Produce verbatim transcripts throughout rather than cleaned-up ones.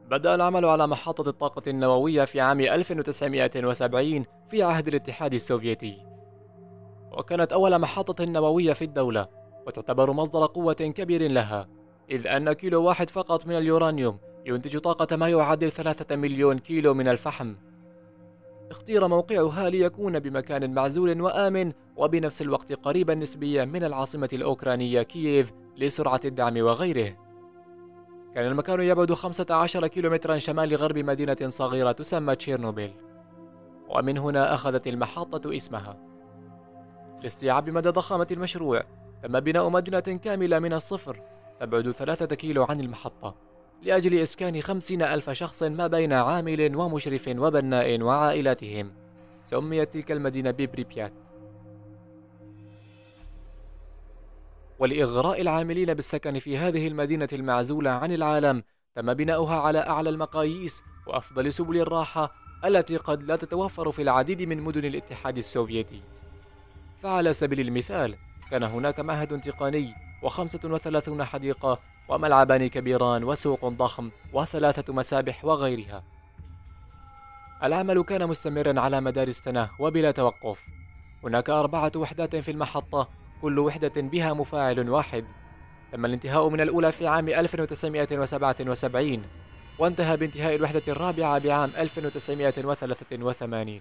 بدأ العمل على محطة الطاقة النووية في عام ألف وتسعمائة وسبعين في عهد الاتحاد السوفيتي، وكانت أول محطة نووية في الدولة، وتعتبر مصدر قوة كبير لها، إذ أن كيلو واحد فقط من اليورانيوم ينتج طاقة ما يعادل ثلاثة مليون كيلو من الفحم. اختير موقعها ليكون بمكان معزول وآمن، وبنفس الوقت قريبا نسبيا من العاصمة الأوكرانية كييف لسرعة الدعم وغيره. كان المكان يبعد خمسة عشر كيلومترا شمال غرب مدينة صغيرة تسمى تشيرنوبيل، ومن هنا أخذت المحطة اسمها. لاستيعاب مدى ضخامة المشروع، تم بناء مدينة كاملة من الصفر تبعد ثلاثة كيلو عن المحطة، لأجل إسكان خمسين ألف شخص ما بين عامل ومشرف وبناء وعائلاتهم. سميت تلك المدينة ببريبيات. ولإغراء العاملين بالسكن في هذه المدينة المعزولة عن العالم، تم بناؤها على أعلى المقاييس وأفضل سبل الراحة التي قد لا تتوفر في العديد من مدن الاتحاد السوفيتي. فعلى سبيل المثال، كان هناك معهد تقني وخمسة وثلاثون حديقة وملعبان كبيران وسوق ضخم وثلاثة مسابح وغيرها. العمل كان مستمرا على مدار السنة وبلا توقف. هناك أربعة وحدات في المحطة، كل وحدة بها مفاعل واحد. تم الانتهاء من الأولى في عام ألف وتسعمائة وسبعة وسبعين، وانتهى بانتهاء الوحدة الرابعة بعام ألف وتسعمائة وثلاثة وثمانين.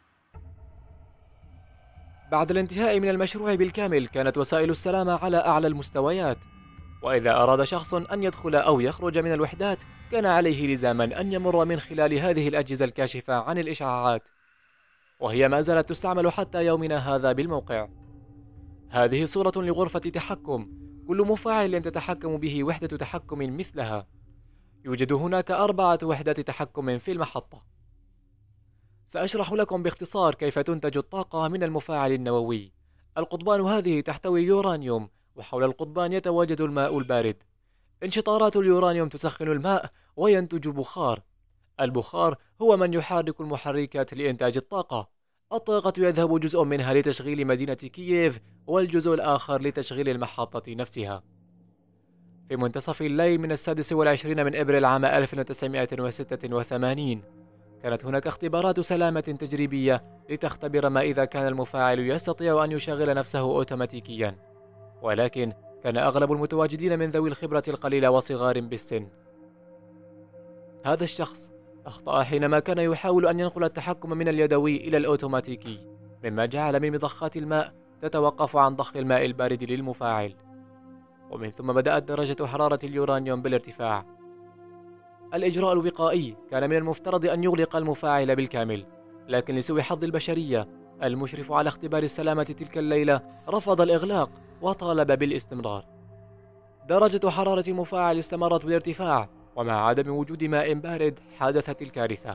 بعد الانتهاء من المشروع بالكامل، كانت وسائل السلامة على أعلى المستويات، وإذا أراد شخص أن يدخل أو يخرج من الوحدات كان عليه لزاما أن يمر من خلال هذه الأجهزة الكاشفة عن الإشعاعات، وهي ما زالت تستعمل حتى يومنا هذا بالموقع. هذه صورة لغرفة تحكم، كل مفاعل تتحكم به وحدة تحكم مثلها. يوجد هناك أربعة وحدات تحكم في المحطة. سأشرح لكم باختصار كيف تنتج الطاقة من المفاعل النووي. القضبان هذه تحتوي يورانيوم، وحول القضبان يتواجد الماء البارد. انشطارات اليورانيوم تسخن الماء وينتج بخار. البخار هو من يحرك المحركات لإنتاج الطاقة. الطاقة يذهب جزء منها لتشغيل مدينة كييف، والجزء الآخر لتشغيل المحطة نفسها. في منتصف الليل من السادس والعشرين من إبريل عام ألف وتسعمائة وستة وثمانين، كانت هناك اختبارات سلامة تجريبية لتختبر ما إذا كان المفاعل يستطيع أن يشغل نفسه أوتوماتيكيا، ولكن كان أغلب المتواجدين من ذوي الخبرة القليلة وصغار بالسن. هذا الشخص أخطأ حينما كان يحاول أن ينقل التحكم من اليدوي إلى الأوتوماتيكي، مما جعل من مضخات الماء تتوقف عن ضخ الماء البارد للمفاعل، ومن ثم بدأت درجة حرارة اليورانيوم بالارتفاع. الإجراء الوقائي كان من المفترض أن يغلق المفاعل بالكامل، لكن لسوء حظ البشرية، المشرف على اختبار السلامة تلك الليلة رفض الإغلاق وطالب بالاستمرار. درجة حرارة المفاعل استمرت بالارتفاع، ومع عدم وجود ماء بارد حدثت الكارثة.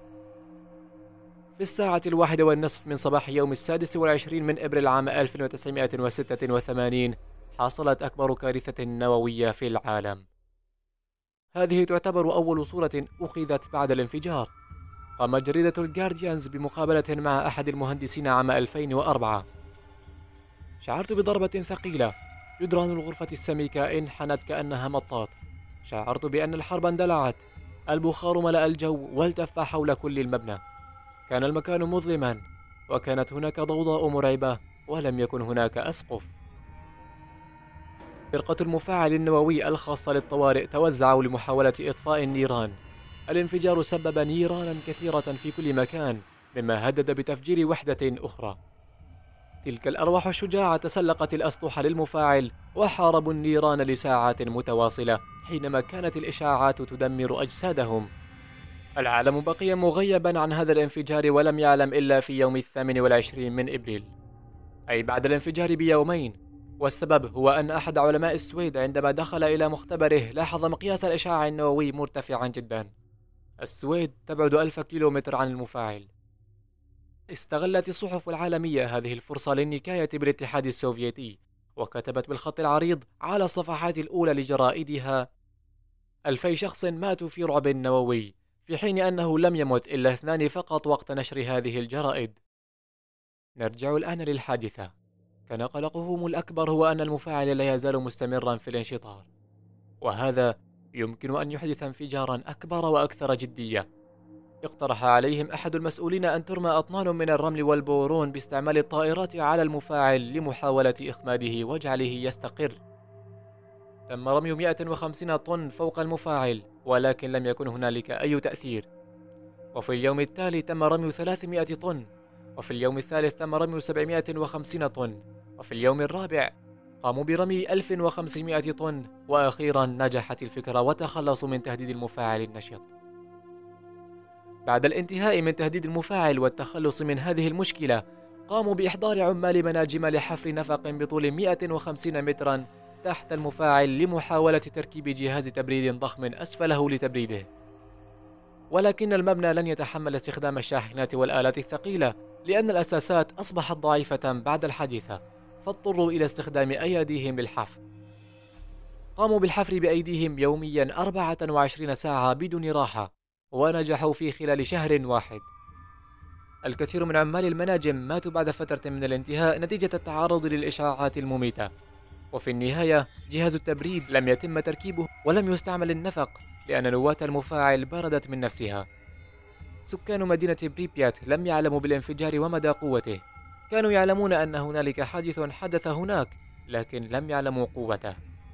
في الساعة الواحدة والنصف من صباح يوم السادس والعشرين من إبريل عام ألف وتسعمائة وستة وثمانين حصلت أكبر كارثة نووية في العالم. هذه تعتبر أول صورة أخذت بعد الانفجار. قامت جريدة الجارديانز بمقابلة مع أحد المهندسين عام ألفين وأربعة. شعرت بضربة ثقيلة، جدران الغرفة السميكة انحنت كأنها مطاط. شعرت بأن الحرب اندلعت، البخار ملأ الجو والتف حول كل المبنى. كان المكان مظلما، وكانت هناك ضوضاء مرعبة، ولم يكن هناك أسقف. فرقة المفاعل النووي الخاصة للطوارئ توزعوا لمحاولة إطفاء النيران. الانفجار سبب نيرانا كثيرة في كل مكان، مما هدد بتفجير وحدة أخرى. تلك الأرواح الشجاعة تسلقت الأسطح للمفاعل وحاربوا النيران لساعات متواصلة، حينما كانت الإشعاعات تدمر أجسادهم. العالم بقي مغيبا عن هذا الانفجار، ولم يعلم إلا في يوم الثامن والعشرين من إبريل، أي بعد الانفجار بيومين. والسبب هو أن أحد علماء السويد عندما دخل إلى مختبره لاحظ مقياس الإشعاع النووي مرتفعا جدا. السويد تبعد ألف كيلومتر عن المفاعل. استغلت الصحف العالمية هذه الفرصة للنكاية بالاتحاد السوفيتي، وكتبت بالخط العريض على الصفحات الأولى لجرائدها: ألفي شخص ماتوا في رعب نووي، في حين أنه لم يمت إلا اثنان فقط وقت نشر هذه الجرائد. نرجع الآن للحادثة. كان قلقهم الأكبر هو أن المفاعل لا يزال مستمرا في الانشطار، وهذا يمكن أن يحدث انفجارا أكبر وأكثر جدية. اقترح عليهم أحد المسؤولين أن ترمى أطنان من الرمل والبورون باستعمال الطائرات على المفاعل لمحاولة إخماده وجعله يستقر. تم رمي مئة وخمسين طن فوق المفاعل، ولكن لم يكن هنالك أي تأثير. وفي اليوم التالي تم رمي ثلاثمئة طن، وفي اليوم الثالث تم رمي سبعمئة وخمسين طن، وفي اليوم الرابع قاموا برمي ألف وخمسمئة طن، وأخيرا نجحت الفكرة وتخلصوا من تهديد المفاعل النشط. بعد الانتهاء من تهديد المفاعل والتخلص من هذه المشكلة، قاموا بإحضار عمال مناجم لحفر نفق بطول مئة وخمسين مترا تحت المفاعل لمحاولة تركيب جهاز تبريد ضخم أسفله لتبريده. ولكن المبنى لن يتحمل استخدام الشاحنات والآلات الثقيلة، لأن الأساسات أصبحت ضعيفة بعد الحادثة، فاضطروا إلى استخدام أيديهم للحفر. قاموا بالحفر بأيديهم يوميا أربعة وعشرين ساعة بدون راحة، ونجحوا في خلال شهر واحد. الكثير من عمال المناجم ماتوا بعد فترة من الانتهاء نتيجة التعرض للإشعاعات المميتة، وفي النهاية جهاز التبريد لم يتم تركيبه ولم يستعمل النفق لأن نواة المفاعل بردت من نفسها. سكان مدينة بريبيات لم يعلموا بالانفجار ومدى قوته، كانوا يعلمون أن هنالك حادث حدث هناك، لكن لم يعلموا قوته.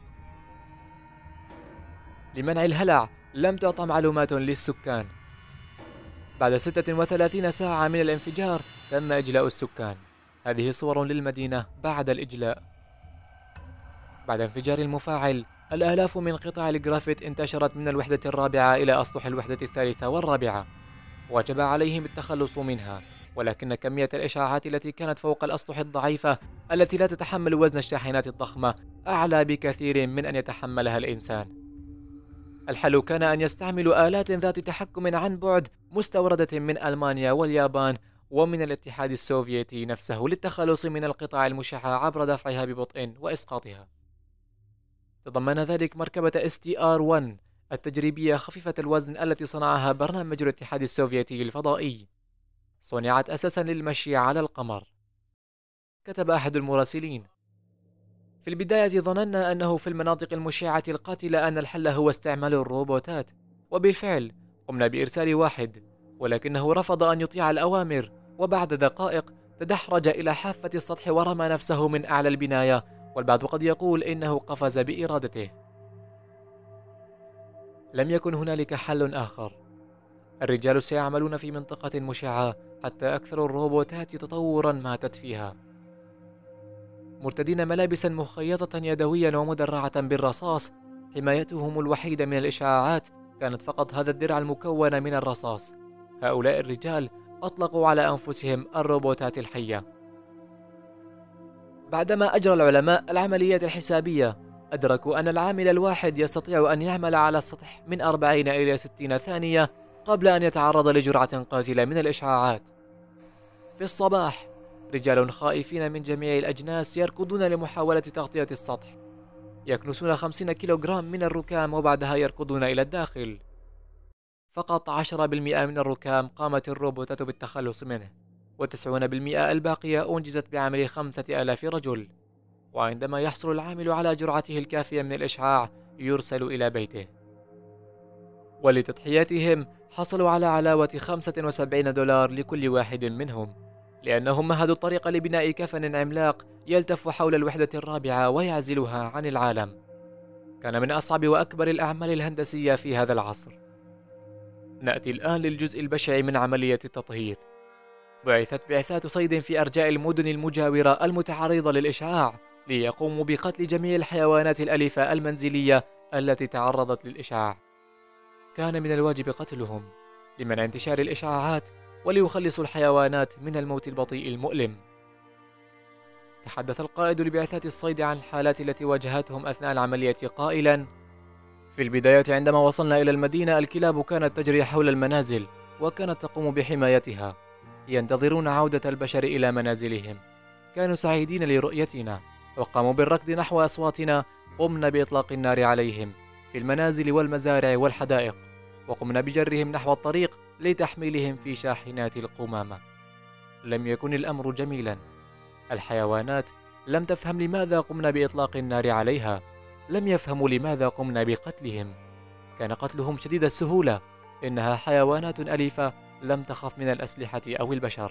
لمنع الهلع لم تعطى معلومات للسكان. بعد ستة وثلاثين ساعة من الانفجار تم إجلاء السكان. هذه صور للمدينة بعد الإجلاء. بعد انفجار المفاعل، الآلاف من قطع الجرافيت انتشرت من الوحدة الرابعة إلى أسطح الوحدة الثالثة والرابعة، وجب عليهم التخلص منها، ولكن كمية الإشعاعات التي كانت فوق الأسطح الضعيفة التي لا تتحمل وزن الشاحنات الضخمة أعلى بكثير من أن يتحملها الإنسان. الحل كان أن يستعملوا آلات ذات تحكم عن بعد مستوردة من ألمانيا واليابان ومن الاتحاد السوفيتي نفسه للتخلص من القطع المشعة عبر دفعها ببطء وإسقاطها. تضمن ذلك مركبة إس تي آر واحد التجريبية خفيفة الوزن التي صنعها برنامج الاتحاد السوفيتي الفضائي، صنعت أساسا للمشي على القمر. كتب أحد المراسلين: في البداية ظننا أنه في المناطق المشعة القاتلة أن الحل هو استعمال الروبوتات، وبالفعل قمنا بإرسال واحد، ولكنه رفض أن يطيع الأوامر، وبعد دقائق تدحرج إلى حافة السطح ورمى نفسه من أعلى البناية، والبعض قد يقول إنه قفز بإرادته. لم يكن هنالك حل آخر. الرجال سيعملون في منطقة مشعة حتى أكثر الروبوتات تطورا ماتت فيها، مرتدين ملابسا مخيطة يدويا ومدرعة بالرصاص. حمايتهم الوحيدة من الإشعاعات كانت فقط هذا الدرع المكون من الرصاص. هؤلاء الرجال أطلقوا على أنفسهم الروبوتات الحية. بعدما أجرى العلماء العمليات الحسابية، أدركوا أن العامل الواحد يستطيع أن يعمل على السطح من أربعين إلى ستين ثانية قبل أن يتعرض لجرعة قاتلة من الإشعاعات. في الصباح، رجال خائفين من جميع الأجناس يركضون لمحاولة تغطية السطح، يكنسون خمسين كيلوغرام من الركام وبعدها يركضون إلى الداخل. فقط عشرة بالمئة من الركام قامت الروبوتات بالتخلص منه، وتسعون بالمئة الباقية أنجزت بعمل خمسة آلاف رجل. وعندما يحصل العامل على جرعته الكافية من الإشعاع يرسل إلى بيته. ولتضحياتهم حصلوا على علاوة خمسة وسبعين دولار لكل واحد منهم، لأنهم مهدوا الطريق لبناء كفن عملاق يلتف حول الوحدة الرابعة ويعزلها عن العالم. كان من أصعب وأكبر الأعمال الهندسية في هذا العصر. نأتي الآن للجزء البشع من عملية التطهير. بعثت بعثات صيد في أرجاء المدن المجاورة المتعرضة للإشعاع ليقوموا بقتل جميع الحيوانات الأليفة المنزلية التي تعرضت للإشعاع. كان من الواجب قتلهم لمنع انتشار الإشعاعات وليخلصوا الحيوانات من الموت البطيء المؤلم. تحدث القائد لبعثات الصيد عن الحالات التي واجهتهم أثناء العملية قائلا: في البداية عندما وصلنا إلى المدينة الكلاب كانت تجري حول المنازل وكانت تقوم بحمايتها، ينتظرون عودة البشر إلى منازلهم. كانوا سعيدين لرؤيتنا وقاموا بالركض نحو أصواتنا. قمنا بإطلاق النار عليهم في المنازل والمزارع والحدائق، وقمنا بجرهم نحو الطريق لتحميلهم في شاحنات القمامة. لم يكن الأمر جميلا. الحيوانات لم تفهم لماذا قمنا بإطلاق النار عليها، لم يفهموا لماذا قمنا بقتلهم. كان قتلهم شديد السهولة، إنها حيوانات أليفة لم تخف من الأسلحة أو البشر.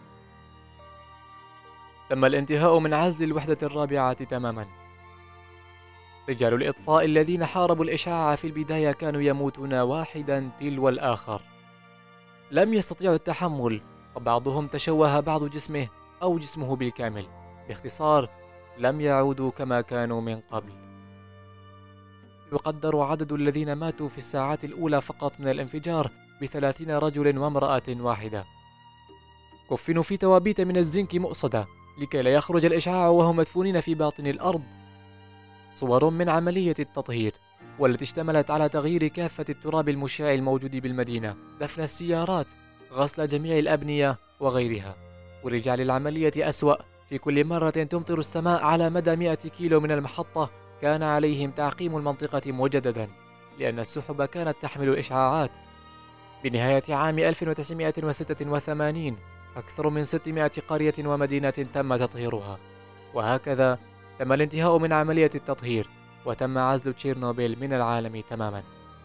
تم الانتهاء من عزل الوحدة الرابعة تماما. رجال الإطفاء الذين حاربوا الإشعاع في البداية كانوا يموتون واحدا تلو الآخر، لم يستطيعوا التحمل، وبعضهم تشوه بعض جسمه أو جسمه بالكامل. باختصار، لم يعودوا كما كانوا من قبل. يقدر عدد الذين ماتوا في الساعات الأولى فقط من الانفجار بثلاثين رجل وامرأة واحدة. كفنوا في توابيت من الزنك مؤصدة لكي لا يخرج الإشعاع وهم مدفونين في باطن الأرض. صور من عملية التطهير، والتي اشتملت على تغيير كافة التراب المشع الموجود بالمدينة، دفن السيارات، غسل جميع الأبنية وغيرها. ورجال العملية أسوأ، في كل مرة تمطر السماء على مدى مئة كيلو من المحطة كان عليهم تعقيم المنطقة مجددا، لأن السحب كانت تحمل إشعاعات. بنهاية عام ألف وتسعمئة وستة وثمانين أكثر من ستمائة قرية ومدينة تم تطهيرها. وهكذا تم الانتهاء من عملية التطهير، وتم عزل تشيرنوبيل من العالم تماما.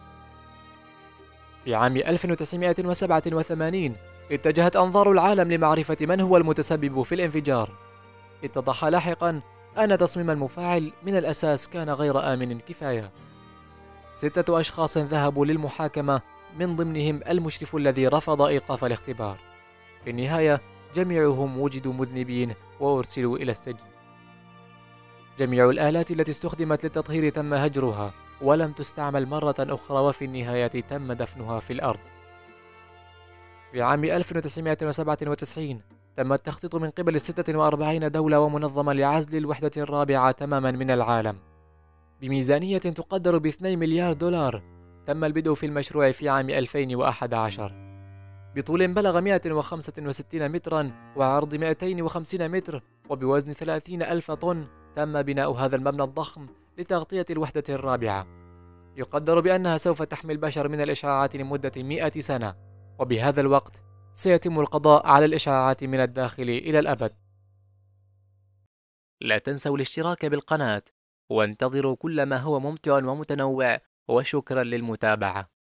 في عام ألف وتسعمائة وسبعة وثمانين اتجهت أنظار العالم لمعرفة من هو المتسبب في الانفجار. اتضح لاحقا أن تصميم المفاعل من الأساس كان غير آمن كفاية. ستة أشخاص ذهبوا للمحاكمة، من ضمنهم المشرف الذي رفض إيقاف الاختبار. في النهاية جميعهم وجدوا مذنبين وأرسلوا إلى السجن. جميع الآلات التي استخدمت للتطهير تم هجرها ولم تستعمل مرة أخرى، وفي النهاية تم دفنها في الأرض. في عام ألف وتسعمائة وسبعة وتسعين تم التخطيط من قبل ستة وأربعين دولة ومنظمة لعزل الوحدة الرابعة تماما من العالم بميزانية تقدر باثنين مليار دولار. تم البدء في المشروع في عام ألفين وأحد عشر بطول بلغ مئة وخمسة وستين مترا وعرض مئتين وخمسين متر وبوزن ثلاثين ألف طن. تم بناء هذا المبنى الضخم لتغطية الوحدة الرابعة. يقدر بأنها سوف تحمي البشر من الإشعاعات لمدة مئة سنة، وبهذا الوقت سيتم القضاء على الإشعاعات من الداخل إلى الأبد. لا تنسوا الاشتراك بالقناة، وانتظروا كل ما هو ممتع ومتنوع، وشكرا للمتابعة.